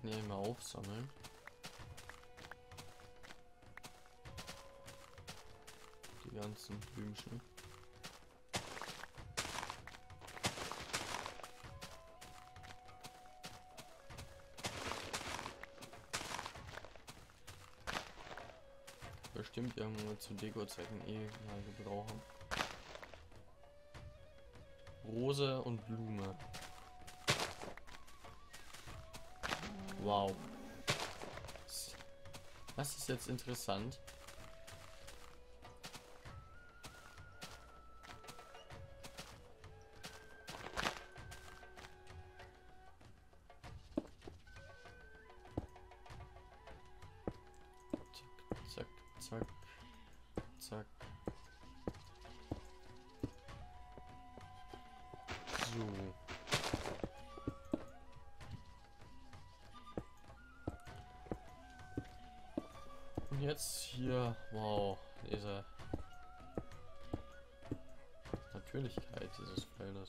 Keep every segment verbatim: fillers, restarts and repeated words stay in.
Sachen hier immer aufsammeln. Die ganzen Blümchen. Bestimmt irgendwo zu Deko-Zwecken eh mal gebrauchen. Rose und Blume. Wow. Das ist jetzt interessant. Zack, zack, zack. So. Und jetzt hier, wow, diese Natürlichkeit dieses Feldes.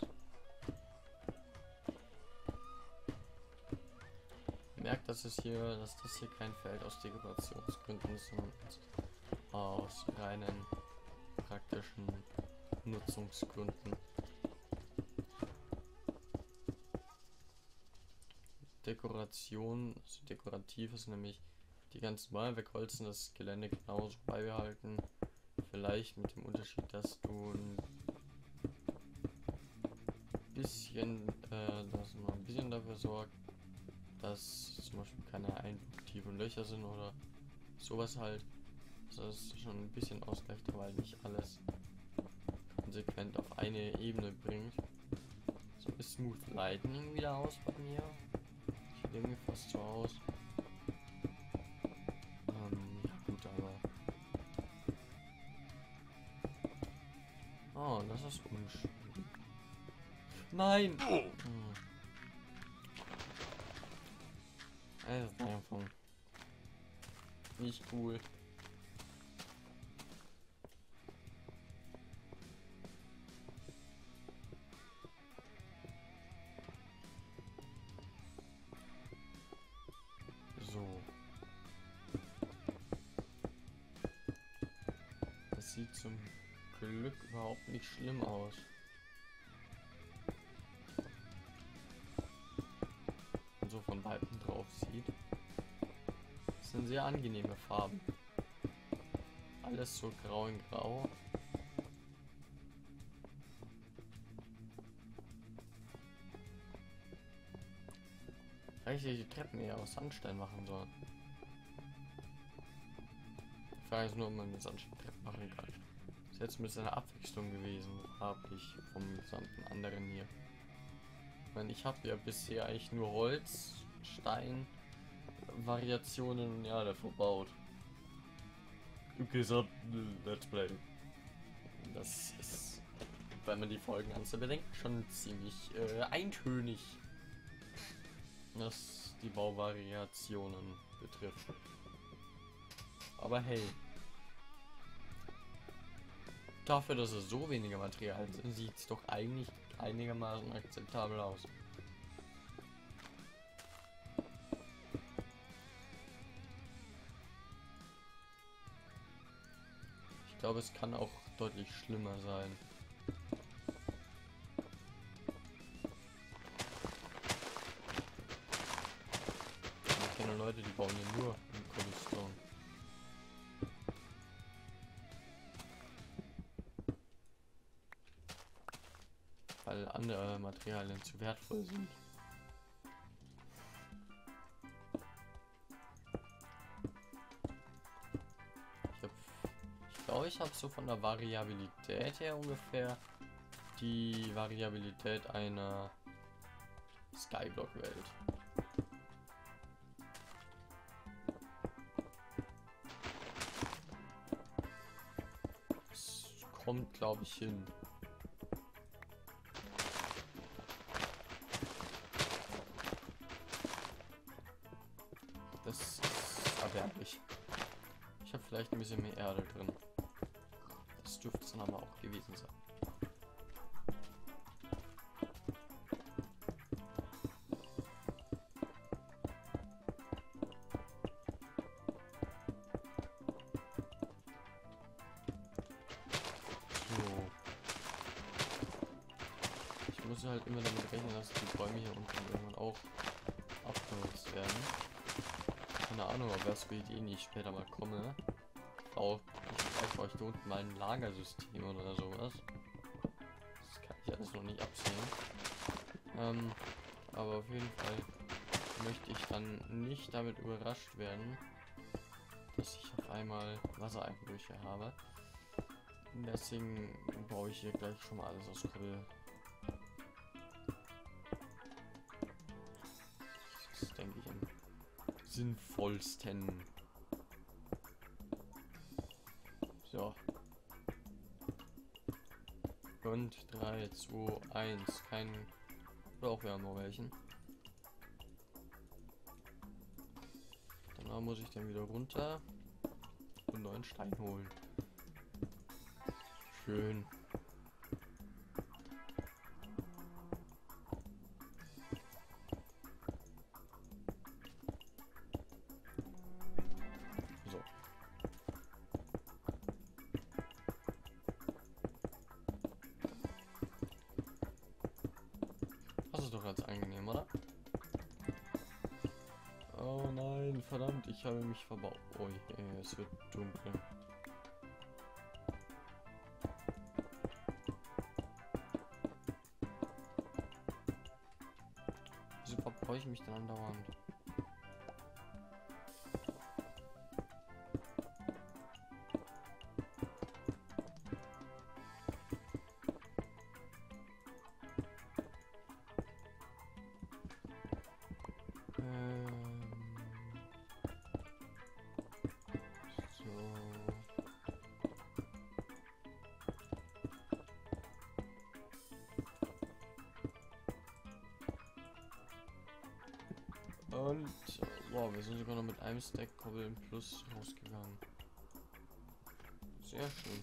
Merkt, dass es hier, dass das hier kein Feld aus Dekorationsgründen ist, sondern aus reinen praktischen Nutzungsgründen. Dekoration, also dekorativ ist nämlich die ganzen Bäume wegholzen, das Gelände genauso beibehalten. Vielleicht mit dem Unterschied, dass du ein bisschen, äh, dass man ein bisschen dafür sorgt, dass zum Beispiel keine einflugtiefen Löcher sind oder sowas halt. Das ist schon ein bisschen ausgleicht, weil nicht alles konsequent auf eine Ebene bringt. So ist Smooth Lightning wieder aus bei mir. Sieht irgendwie fast so aus. Ähm, ja gut, aber. Oh, das ist unschön. Nein! Hm. Das ist einfach nicht cool. So. Das sieht zum Glück überhaupt nicht schlimm aus. Und so von Weitem drauf sieht. Das sind sehr angenehme Farben. Alles so grau in grau. Vielleicht hätte ich die Treppen eher aus Sandstein machen sollen. Ich frage jetzt nur, ob man mit Sandstein machen kann. Das ist jetzt ein bisschen eine Abwechslung gewesen, habe ich vom gesamten anderen hier. Ich meine, ich habe ja bisher eigentlich nur Holz, Stein, Variationen und Erde verbaut. Im gesamten Let's Play. Das ist, wenn man die Folgenanzahl bedenkt, schon ziemlich äh, eintönig, was die Bauvariationen betrifft. Aber hey, dafür, dass es so weniger Material sind, sieht es doch eigentlich einigermaßen akzeptabel aus. Ich glaube, es kann auch deutlich schlimmer sein. Ich kenne Leute, die bauen hier nur in Cobblestone. Weil andere Materialien zu wertvoll sind. Ich habe, ich glaube, ich habe so von der Variabilität her ungefähr die Variabilität einer Skyblock-Welt. Das kommt, glaube ich, hin. Das ist erbärmlich. Ich habe vielleicht ein bisschen mehr Erde drin. Das dürfte es dann aber auch gewesen sein. muss halt immer damit rechnen, dass die Bäume hier unten irgendwann auch abgenutzt werden. Keine Ahnung, ob das für Ideen ich später mal komme. Auch vielleicht brauche ich da unten mal ein Lagersystem oder sowas. Das kann ich alles noch nicht absehen. Ähm, aber auf jeden Fall möchte ich dann nicht damit überrascht werden, dass ich auf einmal Wassereinbrüche habe. Und deswegen baue ich hier gleich schon mal alles aus Kohle. Das ist, denke ich, am sinnvollsten. So. Und drei, zwei, eins. Kein. Oder auch wir haben noch welchen. Danach muss ich dann wieder runter und neuen Stein holen. Schön. So. Das ist doch ganz angenehm, oder? Oh nein, verdammt, ich habe mich verbaut. Oh, je, es wird dunkel. Wieso verbrauche ich mich dann andauernd? Ähm, so. Und wow, wir sind sogar noch mit einem Stack Kobbeln plus rausgegangen. Sehr schön.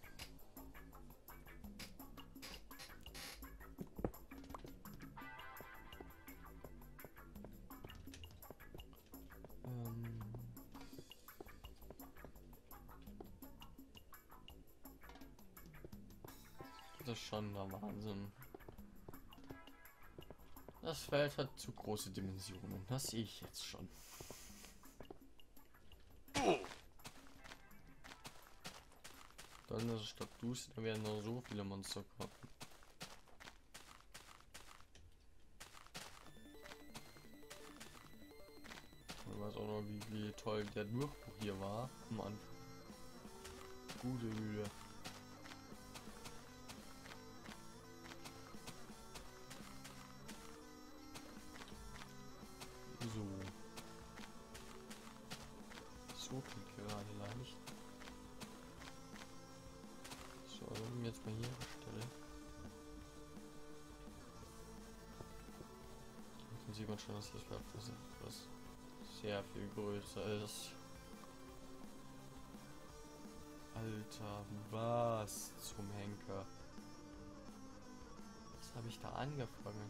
Ähm das ist schon der Wahnsinn. Das Feld hat zu große Dimensionen. Das sehe ich jetzt schon. Dann ist statt Dus, da werden noch so viele Monster kommen. Ich weiß auch noch, wie, wie toll der Durchbruch hier war am Anfang. Gute Mühe. So. So klingt gerade leicht. So, also wenn ich jetzt mal hier stelle. Dann sieht man schon, dass das Feld was sehr viel größer ist. Alter, was zum Henker. Was habe ich da angefangen?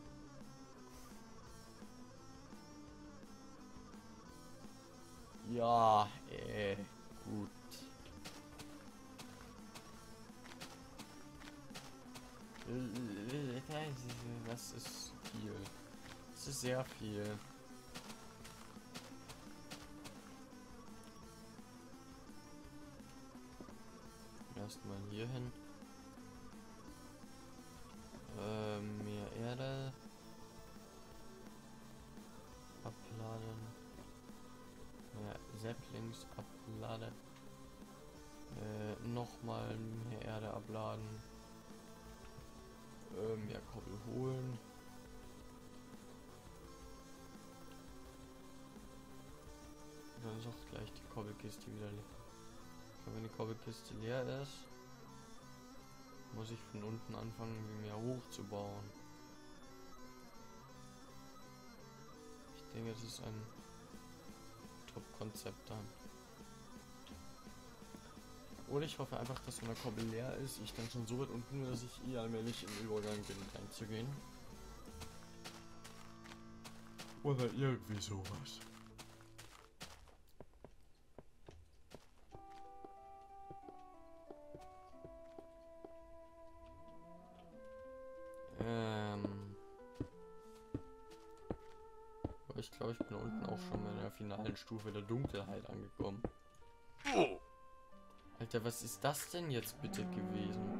Ja, äh, gut. Das ist viel. Das ist sehr viel. Erstmal hier hin. Ähm, mehr Erde. Abladen. Mehr Saplings abladen. Äh, nochmal mehr Erde abladen. Äh, mehr Koppel holen. Dann ist auch gleich die Kobbelkiste wieder leer. Wenn die Kobbelkiste leer ist, muss ich von unten anfangen, mehr hochzubauen. Ich denke, es ist ein Top-Konzept dann. Oder ich hoffe einfach, dass wenn der Kobbel leer ist, ich dann schon so weit unten bin, dass ich eh allmählich im Übergang bin, reinzugehen. Oder irgendwie sowas. Ähm. ich glaube, ich bin unten auch schon in der finalen Stufe der Dunkelheit angekommen. Alter, was ist das denn jetzt bitte gewesen?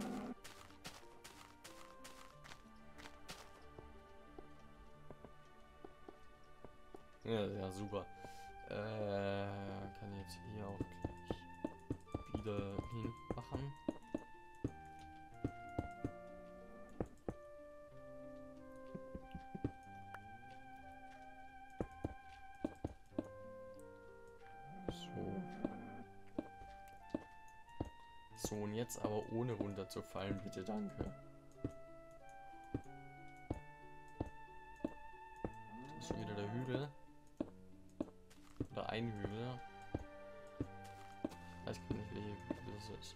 Ja, ja, super. Äh, kann jetzt hier auch gleich wieder hinmachen. So, und jetzt aber ohne runterzufallen, bitte, danke. Das ist schon wieder der Hügel. Oder ein Hügel. Ich weiß gar nicht, welcher Hügel das ist.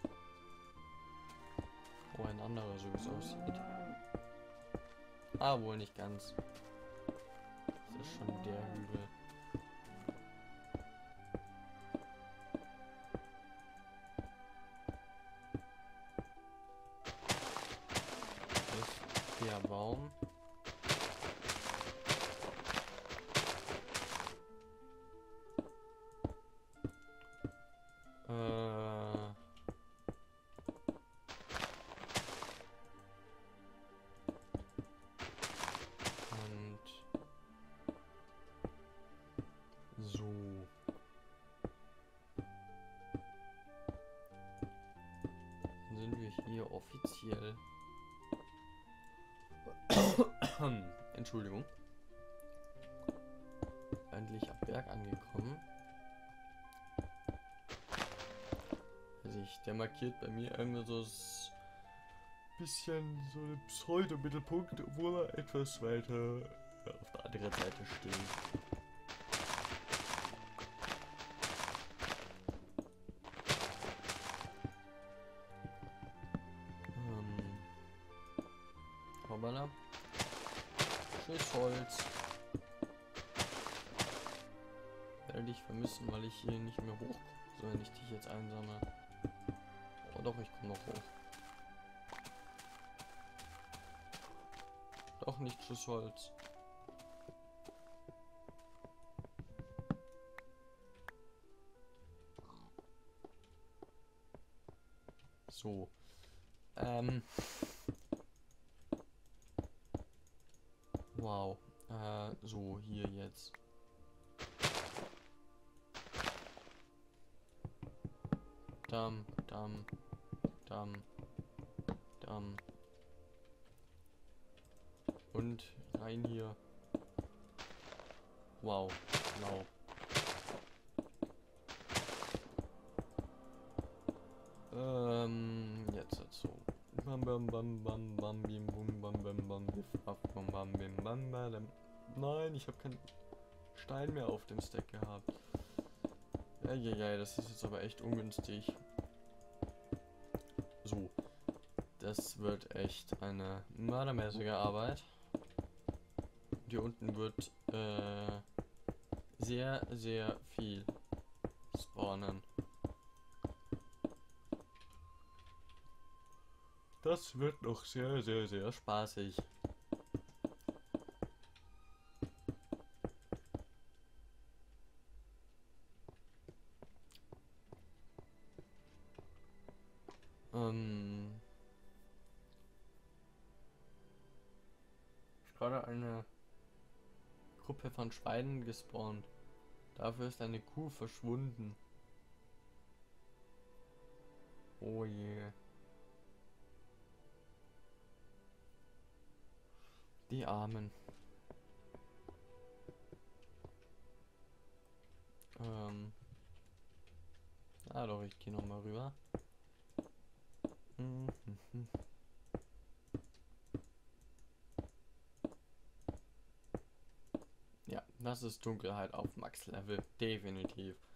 Oh, ein anderer, so wie es aussieht. Ah, wohl nicht ganz. Das ist schon der Hügel. Der Baum. Äh. Und so. Dann sind wir hier offiziell. Entschuldigung. Endlich am Berg angekommen. Also ich, der markiert bei mir irgendwie so das bisschen so ein Pseudo-Mittelpunkt, obwohl er etwas weiter auf der anderen Seite steht. Ähm. Hoppala. Tschüss, Holz. Werde dich vermissen, weil ich hier nicht mehr hochkomme, so wenn ich dich jetzt einsammle. Oh doch, ich komme noch hoch. Doch nicht, Tschüss, Holz. So. Ähm. Wow. Äh, so, hier jetzt. Dam, dam, dam, dam. Und rein hier. Wow, genau. Ähm, jetzt dazu. Bam bam bam bam bam bim bum bam bam bam bif bam bam bim bam bam. Nein, ich habe keinen Stein mehr auf dem Stack gehabt. Ja, ja, ja, das ist jetzt aber echt ungünstig. So. Das wird echt eine mördermäßige Arbeit. Hier unten wird äh, sehr, sehr viel spawnen. Das wird noch sehr, sehr, sehr spaßig. Ähm, ist gerade eine Gruppe von Schweinen gespawnt. Dafür ist eine Kuh verschwunden. Oh je. Die Armen. Ähm. Ah doch, ich gehe noch mal rüber. Mhm. Ja, das ist Dunkelheit auf Max-Level. Definitiv.